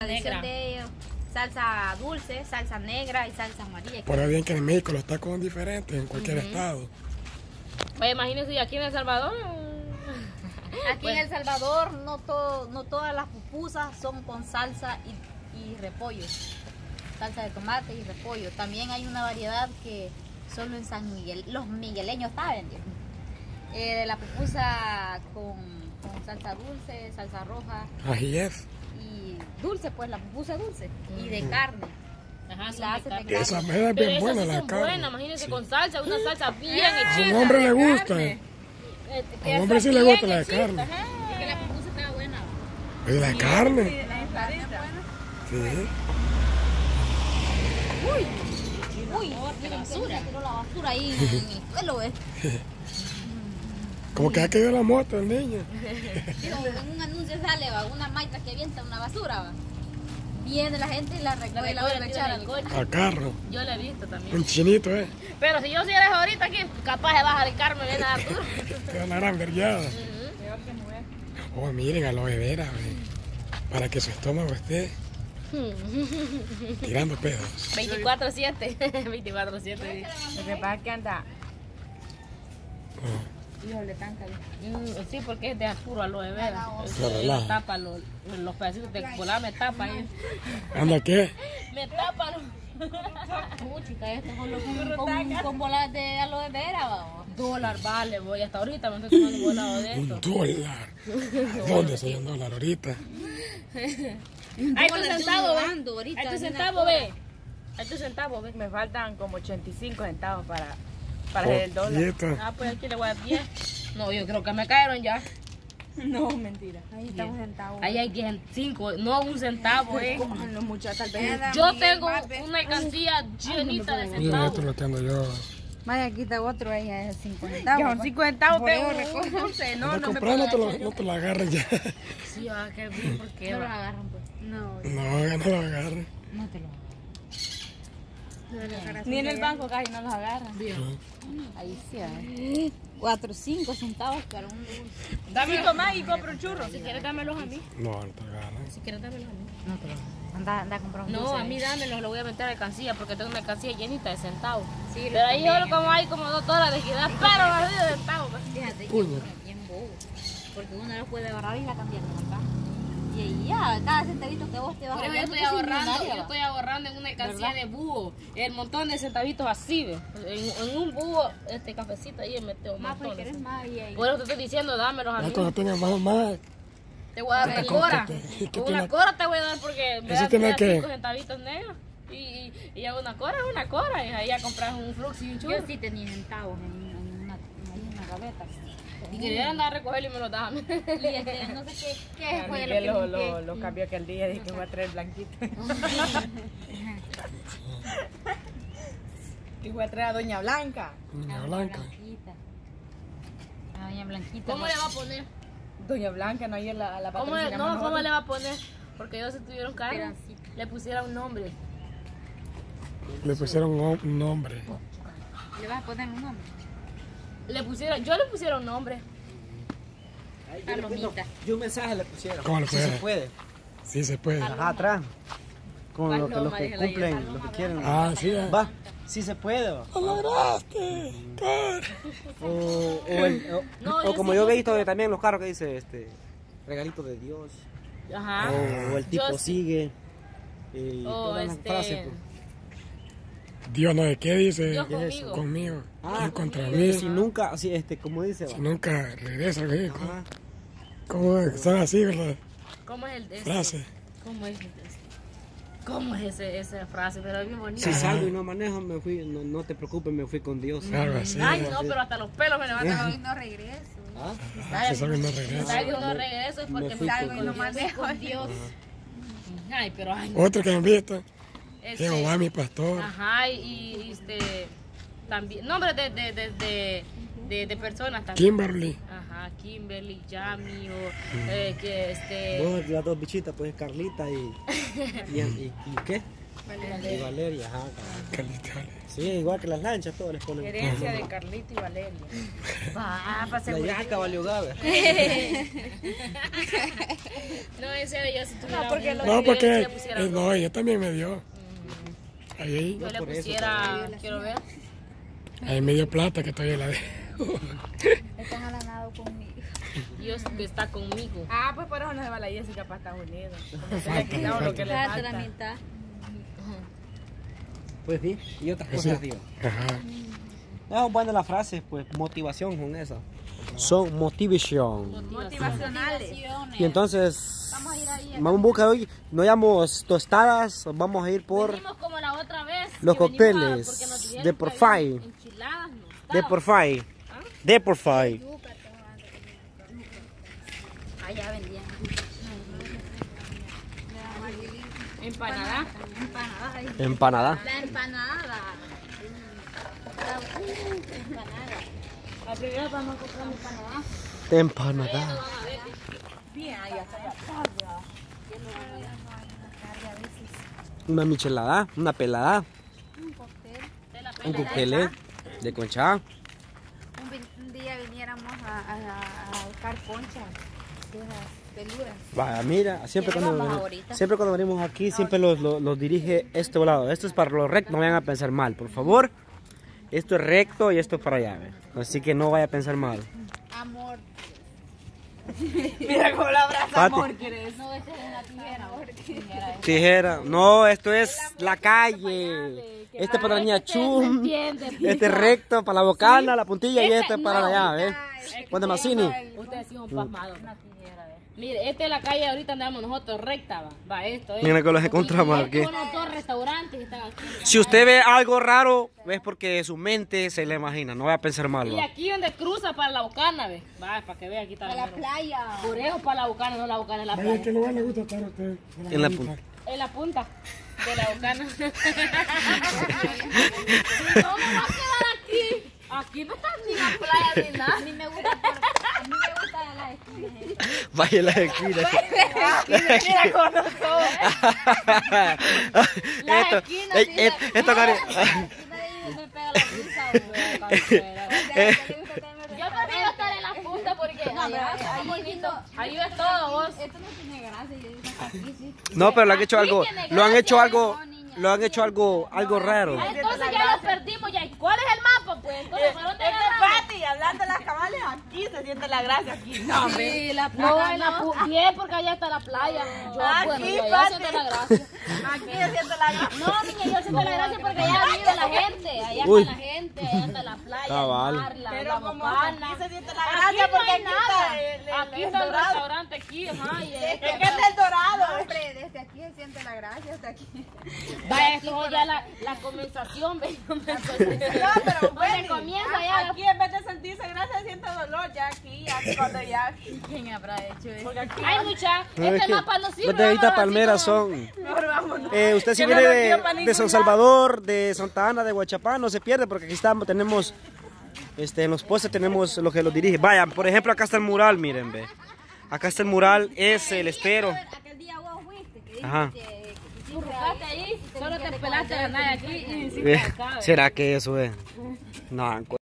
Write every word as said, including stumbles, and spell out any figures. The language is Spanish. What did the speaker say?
tradición de ellos. Salsa dulce, salsa negra y salsa amarilla. Por bien que en México los tacos son diferentes en cualquier uh -huh. estado. Oye, imagínense, aquí en El Salvador. Aquí bueno. en El Salvador no, todo, no todas las pupusas son con salsa y, y repollo. Salsa de tomate y repollo. También hay una variedad que solo en San Miguel, los migueleños saben, eh, de la pupusa con, con salsa dulce, salsa roja. Así es. Y dulce, pues la pupusa dulce. Mm. Y de carne. Ajá, y la hacen de carne. Esa mera es bien pero buena sí la son carne. Buenas, imagínense sí. con salsa, una salsa bien ah, hechita. A un hombre le gusta. Carne. A un hombre sí le gusta la de carne. Ajá. Y que la pupusa está buena. ¿Y la de carne? Sí, la carne es buena. Sí. Uy. Uy, miren, basura. Tiró la basura ahí en el suelo, ¿ves? Como que ha caído la moto el niño. En un anuncio sale, va, una maitra que avienta una basura, va. Viene la gente y la recoge y la vuelve a echar al coche. Al carro. Yo la he visto también. Un chinito, ¿eh? Pero si yo si eres ahorita aquí, capaz de bajar el carro me viene a dar duro. Te da una gran vergüenza. Uh -huh. Oh, miren, aloe vera, ¿ve? Para que su estómago esté tirando pedos. veinticuatro siete. veinticuatro siete. Lo que pasa es que anda. Oh. Híjole, tan caliente. Mm, sí, porque es de puro aloe vera. Me tapa los, los pedacitos de cola, me tapa ahí. ¿Anda qué? Me tapa los... Uh, chica, estos son los con, con bolas de aloe vera, vamos. Dólar vale, voy hasta ahorita me estoy tomando volado de esto. Un dólar. ¿Dónde se llama un dólar ahorita? Hay tu centavo, ve. Hay tu centavo, ve. Hay tu centavo, ve. Me faltan como ochenta y cinco centavos para, para hacer el dólar. Ah, pues aquí le voy a dar diez. No, yo creo que me cayeron ya. No, mentira. Ahí está un centavo. Ahí hay diez, cinco, no un centavo, eh. Los muchachos, tal vez. Yo tengo una alcancía llenita de centavos. Mira, esto lo tengo yo. Vaya, aquí está otro, ahí es cinco centavos. Ya son cinco centavos, tengo un dulce. No, no me no te lo, no te lo agarren ya. Sí, ah, qué bien, ¿por qué? No lo agarran, pues. No, no, ya no lo agarren. No te lo agarran. Ni en el banco casi no los agarran. Bien. Ahí sí, ¿eh? Cuatro, cinco centavos para un dulce. Dame cinco más y compro un churro. Si quieres, dámelos a mí. No, no te agarran. Si quieres, dámelos a mí. No te lo agarran. Anda, anda a comprar un no, dulce. No, a mí dámelos, lo voy a meter a la alcancía porque tengo una alcancía llenita de centavos. Sí, pero ahí solo como hay como dos dólares que da, pero así de centavos. Fíjate, que es bien bobo. Porque uno lo puede agarrar y la cambiar de acá. Y ahí ya, cada centavito que vos te vas a yo estoy ahorrando, yo estoy ahorrando en una alcancía de búho. El montón de centavitos así, ¿ves? En, en un búho, este cafecito ahí me metió un más, montón. Pues, más ahí, ahí. Por eso te estoy diciendo, dámelos a mí. Ya cuando tengas más, más. Te voy a dar una cora. Una cora te voy a dar porque me das cinco centavitos negros. Y, y, y una cora es una cora. Y ahí ya compras un flux y un churro. Yo sí tenía centavos en, en, una, en una gaveta. Y quería andar a recogerlo y me lo daban. Y este, no sé qué, qué fue de lo que lo, lo, lo cambió aquel día. Dije que voy a traer blanquito. Y voy a traer a Doña Blanca. Doña Blanca. A Doña Blanquita. ¿Cómo le va a poner? Doña Blanca, no, ayer la, la ¿Cómo le, no, ¿cómo le va a poner? Porque ellos se tuvieron cargo, le pusieron un nombre. Le pusieron un nombre. ¿Le vas a poner un nombre? Le pusieron, yo le pusieron un nombre. Palomita. Yo un mensaje le pusieron. ¿Cómo le sí se puede? Sí se puede. Ajá, atrás. Con lo que, los que cumplen, los que quieren. Ah, sí. Va, sí se puede. ¡Lo lograste! O, o, el, o, no, o como sí, yo he visto sí. también los carros que dice este regalito de Dios. Ajá. O, o el tipo yo sigue. Y o todas este... las frases. Pues. Dios no de qué dice. Dios conmigo. Conmigo. Ah, contra mí. Si nunca, así, este, como dice. Si va. nunca regresa, ¿qué? ¿Cómo son así, verdad? ¿Cómo es el de frase? ¿Cómo es el de ¿Cómo es ese, esa frase? Pero es bien bonita. Si salgo y no manejo, me fui, no, no te preocupes, me fui con Dios. Algo así. Ay, no, pero hasta los pelos me levantan. Si no regreso. ¿Ah? Si salgo y no regreso. Si salgo y no regreso es porque me salgo y no manejo con Dios. Ay, pero ay. Otro que han visto. Este, Jehová mi pastor. Ajá, y, y este también nombres de, de, de, de, de, de personas también. Kimberly. Ajá, Kimberly, Yami o eh, que este. Dos, las dos bichitas, pues Carlita y, y, y, y ¿qué? Valeria. Y Valeria, ajá. Carlito y Valeria. Sí, igual que las lanchas, todos les ponen. Herencia de Carlito y Valeria. Ah, para La Jessica valió gabe. No, en serio, yo si tuviera No, porque un- lo- No, yo porque le pusiera eh, no, ella también me dio. Ahí, Yo le por eso, pusiera, quiero ver. ahí me dio plata que todavía la dejo. Están alanado conmigo. Dios que está conmigo. Ah, pues por eso no se va la Jessica para Estados Unidos. Como se le ha quitado lo que le Falta la falta. mitad. Pues sí, y otras Así. cosas, tío. Ajá. No, buena la frase, pues motivación con esa. Son motivation. Motivacionales. Y entonces, Vamos a ir ahí. vamos a buscar hoy, no llamamos tostadas, vamos a ir por Venimos como la otra vez. los que venimos a- cócteles porque nos dijeron de que Porfay. había enchiladas, no de estaban. Porfay. De Porfay. Allá vendían. Empanada. Empanada. ahí. Empanada. La empanada. La uh, empanada. La primera vamos a comprar empanada. Empanada. Bien, ahí está. Una michelada, una pelada, Un cóctel. un cóctel de concha. Un, vi- un día viniéramos a, a, a buscar conchas de las peludas. Vaya, mira, siempre ¿Qué le cuando, vamos venimos- ahorita? siempre cuando venimos aquí, siempre los, los, los dirige este lado. Esto es para los rectos, no vayan a pensar mal, por favor. Esto es recto y esto es para allá, ¿ve? Así que no vaya a pensar mal. Amor. Mira cómo la abraza, Pati. amor, ¿quieres? No, esta es una tijera. Tijera. Tijera, no, esto es la calle. Este es para la niña chum, este es recto para la bocana, la puntilla y este es para la llave, ¿eh? Ponte Mazzini. Ustedes sí son pasmados. Mire, esta es la calle ahorita andamos nosotros recta, va. Va esto, ¿eh? Mira que los encontramos aquí. Son los dos restaurantes que están aquí. Si usted ve algo raro, es porque su mente se le imagina, no vaya a pensar mal. Y ¿va? aquí donde cruza para la Bocana, ve. Va, para que vea aquí está A la playa. Por eso para la Bocana, no la Bocana es la Vaya, playa. ¿qué lugar le gusta estar a usted? En la bonita. punta. En la punta de la Bocana. Si no me va a quedar aquí. Aquí no está ni la playa ni nada. A mí me gusta, por, a mí me gusta las esquinas. Vaya la esquina. Mira cómo nos sobra. esto, esquinas, eh, sí, eh, la- esto, Karen. Me pega la risa, Eh, Yo prefiero estar en la punta porque No, pero allá está ahí bonito. no- Ahí ves todo vos. Esto no tiene gracia. Yo digo, aquí sí. No, pero lo han hecho Aquí algo, tiene lo han gracia, hecho algo, no, niña. lo han hecho algo, algo raro. Ah, entonces ya lo perdimos ya. ¿Cuál es el mapa? Pues entonces, ¿para dónde Este agarramos? Pati, hablando de las cabales, aquí se siente la gracia. Aquí no, hombre. Sí, la No, playa en la no. pu- bien, porque allá está la playa. Yo, Aquí, bueno, yo allá Pati. siento la gracia. Aquí se siente la gracia. No, niña, yo siento la gracia porque allá vive la gente. Allá Uy. está la gente, allá está la playa, Cabal. el mar, la, Pero la como bocana. aquí se siente la Aquí gracia no porque hay aquí nada. está el, el, Aquí el está el dorado. restaurante aquí, ajá. Y Es este. que este es el dorado. Hombre, desde aquí se siente la gracia hasta aquí. Vaya, eso ya la, la comenzación, ve. No, pero bueno, comienza ya. aquí en vez de sentirse gracia siente dolor, ya aquí, ya cuando ya. ¿Quién habrá hecho eso? Porque aquí Ay, mucha, No, es este que mapa no sirve. las de ahorita vámonos así palmeras como- son. mejor vámonos. Eh, usted si Que viene no lo de, quiero pa' de ningún San lado. Salvador, de Santa Ana, de Huachapán, no se pierde porque aquí estamos, tenemos, este, en los postes tenemos lo que los dirige. Vaya, por ejemplo, acá está el mural, miren, ve. Acá está el mural, es el estero. Aquel día vos fuiste, que dijiste Ajá. que, que Tú hiciste buscaste ahí. ahí, solo te pelaste la nada aquí y hiciste Eh, acá. ve. ¿Será que eso es? No,